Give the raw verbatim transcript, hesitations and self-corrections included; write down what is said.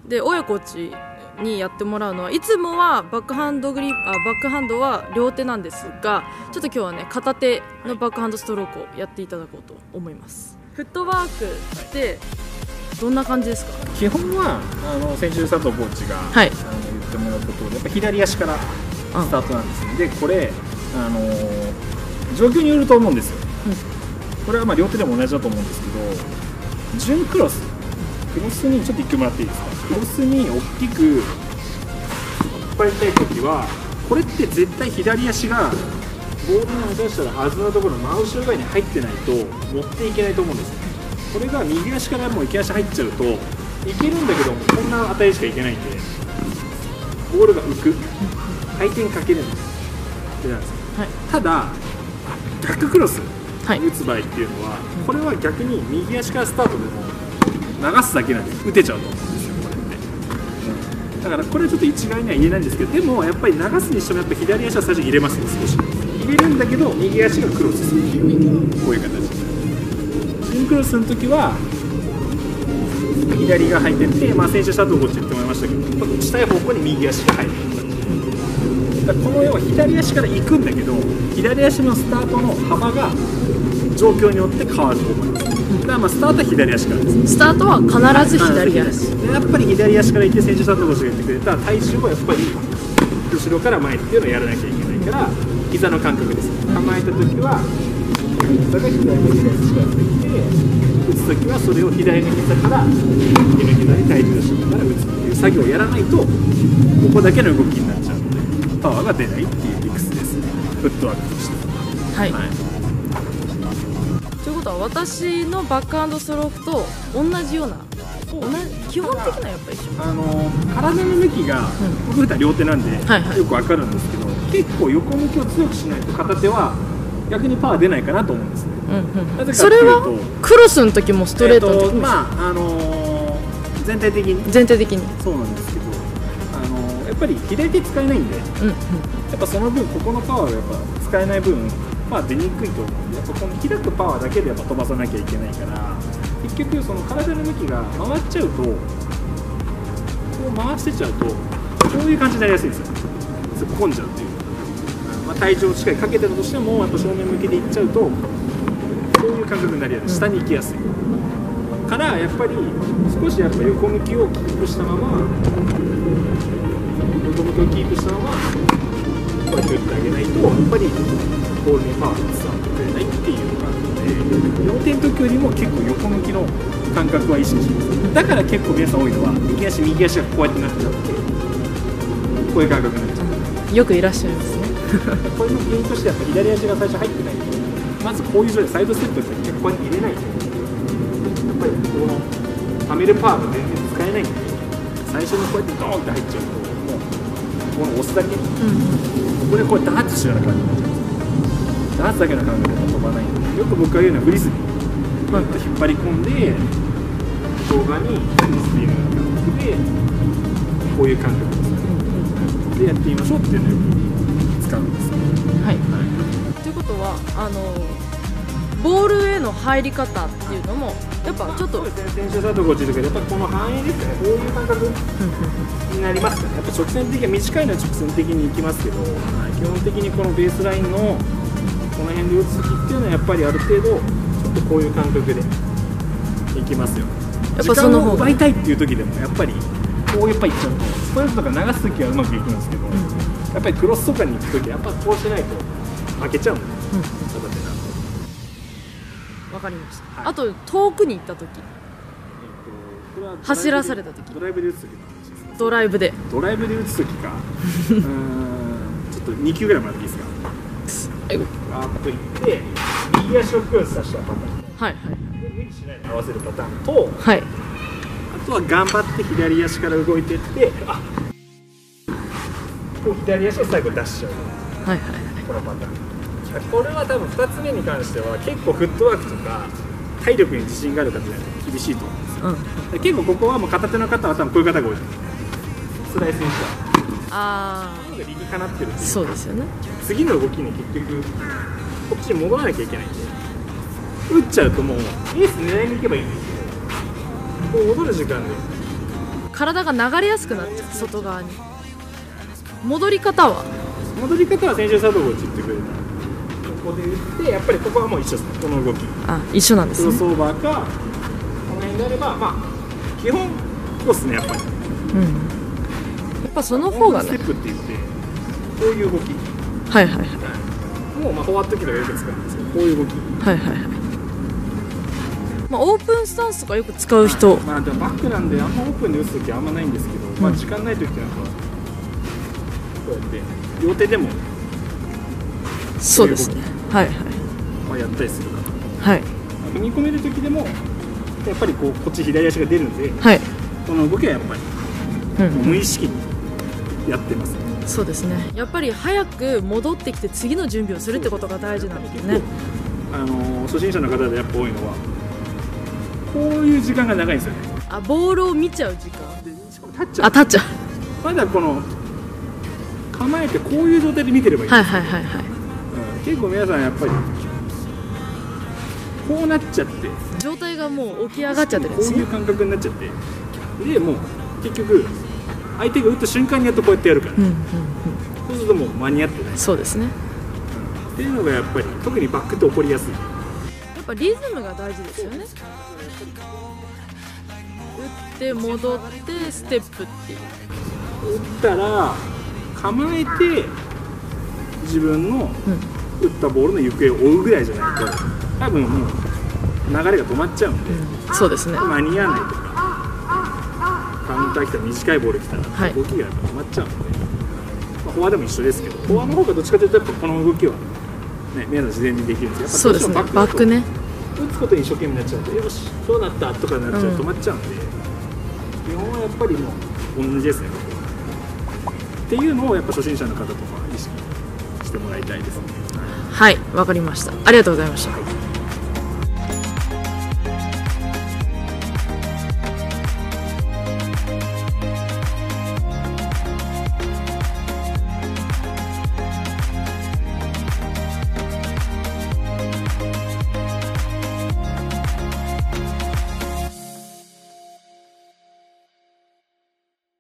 で親コーチにやってもらうのはいつもはバックハンドグリップあバックハンドは両手なんですが、ちょっと今日はね片手のバックハンドストロークをやっていただこうと思います。フットワークってどんな感じですか？ 基本はあの先週佐藤コーチが、はい、あの言ってもらうことでやっぱ左足からスタートなんですね、うん、でこれあの状況によると思うんですよ、うん、これはまあ両手でも同じだと思うんですけど、準クロスクロスにちょっと一回もらっていいですか？クロスに大きく引っ張りたいときはこれって絶対左足がボールに出したらはずのところの真後ろ側に入ってないと持っていけないと思うんです。これが右足からもう右足入っちゃうといけるんだけどもこんな値しかいけないんでボールが浮く回転かけるんですってなんですよ、はい、ただ逆クロス打つ場合っていうのは、はい、これは逆に右足からスタートでも流すだけなんです。打てちゃうと思うんですよこれって、うん、だからこれちょっと一概には言えないんですけど、でもやっぱり流すにしてもやっぱ左足は最初に入れますよ。少し入れるんだけど右足がクロスするっていうこういう形です。準クロスの時は左が入ってって、まあ、先週佐藤コーチ言ってもらいましたけど下へ方向に右足が入る。だからこの要は左足から行くんだけど左足のスタートの幅が状況によって変わると思います。だからまあスタートは左足からです。 スタートは必ず左足でやっぱり左足から行って先週佐藤コーチが言ってくれた体重をやっぱり後ろから前っていうのをやらなきゃいけないから膝の感覚です。構えた時は膝が左の膝に近づいて打つ時はそれを左の膝から右の膝に体重をしながら打つっていう作業をやらないとここだけの動きになっちゃうのでパワーが出ないっていう理屈ですね。フットワークとしては。はい、はい、 ということは私のバックハンドストロークと同じような同じ基本的なやっぱり一緒。 あの体の向きが、うん、僕ら両手なんで、はいはい、よくわかるんですけど結構横向きを強くしないと片手は逆にパワー出ないかなと思うんですね。 うんうん、それはクロスの時もストレートの時も、えー、 まああのー、全体的に全体的にそうなんですけど、あのー、やっぱり左手使えないんで、うんうん、やっぱその分ここのパワーがやっぱ使えない分パワー出にくいと思うんで、やっぱこの開くパワーだけでやっぱ飛ばさなきゃいけないから結局その体の向きが回っちゃうとこう回してちゃうとこういう感じになりやすいんですよ。突っ込んじゃうっていう。まあ、体重をしっかりかけてたとしてもやっぱ正面向きでいっちゃうとこういう感覚になりやすい、下に行きやすいからやっぱり少しやっぱ横向きをキープしたまま横向きをキープしたままこうやって打ってあげないとやっぱりボールにパワーが伝わってくれないっていうのがあるので両手の時よりも結構横向きの感覚は意識します。だから結構皆さん多いのは右足右足がこうやってなっちゃってこういう感覚になっちゃう。 よくいらっしゃいますね。 これの原因としては左足が最初入ってないとまずこういう状態サイドステップってこうやって入れないとやっぱりこのためるパワーが全然使えないんで最初にこうやってドーンって入っちゃうともうこの押すだけ、うん、ここでこうやってダーツするような感じになっちゃう。ダーツだけの感覚で飛ばないんでよく僕が言うのはフリスビーこうやって引っ張り込んで動画にフリスビーのような感覚でこういう感覚ですね、でやってみましょうっていうのをよく使うんですね。 はい、はい、ということはあのボールへの入り方っていうのもやっぱちょっと、 まあ、そうですね。選手佐藤コーチとかやっぱこの範囲ですね。こういう感覚になりますかね。やっぱ直線的に短いのは直線的に行きますけど、はい、基本的にこのベースラインのこの辺で打つ時っていうのはやっぱりある程度ちょっとこういう感覚でいきますよ。やっぱその方が時間を奪いたいっていう時でもやっぱりこうやっぱいっちゃうとストレートとか流す時はうまくいくんですけど、うん、やっぱりクロスとかに行く時はやっぱこうしないと負けちゃうんで、うん、片手なんで。 わかりました、はい、あと遠くに行った時、えっと、これは走らされた時ドライブで打つ時の話ですね。 ドライブでドライブで打つ時かうーんちょっとに球ぐらいもらっていいですか。バーッといって右足をクロスさせたパターン、 はいはい、 で無理しないで合わせるパターンと、 はい、 あとは頑張って左足から動いていってあこう左足を最後出しちゃう、 はいはいはい、 このパターン。これは多分ふたつめに関しては結構フットワークとか体力に自信がある方じゃないと厳しいと思うんですよ、うん、結構ここはもう片手の方は多分こういう方が多いです。スライスにしたああ理にかなってるっていう。 そうですよね。 次の動きに結局こっちに戻らなきゃいけないんで打っちゃうともうエース狙いに行けばいいんですけどこう戻る時間で体が流れやすくなっちゃう、外側に。戻り方は戻り方は先週佐藤コーチ言ってくれた、ここで打ってやっぱりここはもう一緒ですね、この動き。 あ、一緒なんですね。 クロスオーバーかこの辺であれば、まあ基本ここですね、やっぱり。 うん、やっぱその方がね、 ステップって言ってこういう動き、 はいはいはい、 もうまあフォワード時とかよく使うんですけど、こういう動き、 はいはいはい。まあオープンスタンスとかよく使う人、 まあでもバックなんであんまオープンで打つ時あんまないんですけど、うん、まあ時間ない時ってなんかこうやって両手でもそうですね、はいはい、 まあやったりするかな、はい、 踏み込める時でもやっぱりこうこっち左足が出るんで、 はい、 この動きはやっぱり、うん、無意識にやってます、ね、 そうですね。やっぱり早く戻ってきて次の準備をするってことが大事なんですね。 あのー、初心者の方でやっぱ多いのはこういう時間が長いんですよね。 あ、ボールを見ちゃう時間でしかも立っちゃう。 あ、立っちゃう。 まだこの構えてこういう状態で見てればいいんです。 はいはいはいはい、 うん、結構皆さんやっぱりこうなっちゃって状態がもう起き上がっちゃってるんですね。 こういう感覚になっちゃってでもう結局相手が打った瞬間にやっとこうやってやるから、うんうんうん、そうするともう間に合ってない。 そうですね、 うん、っていうのがやっぱり特にバックって起こりやすい。 やっぱリズムが大事ですよね。打って戻ってステップっていう、 打ったら構えて自分の打ったボールの行方を追うぐらいじゃないと多分もう流れが止まっちゃうんで、 うん、そうですね、 間に合わないとかカウンター来たら短いボール来たら動きがやっぱ止まっちゃうので、はい、まあ、フォアでも一緒ですけど、フォアの方がどっちかというとやっぱこの動きは、ね、皆さん自然にできるんですけど、やっぱどうしてもバックだとバックね、 打つことに一生懸命になっちゃうとよしそうなったとかになっちゃうと止まっちゃうんで、うん、基本はやっぱりもう同じですね、っていうのをやっぱ初心者の方とか意識してもらいたいですね。 はい、わかりました。ありがとうございました。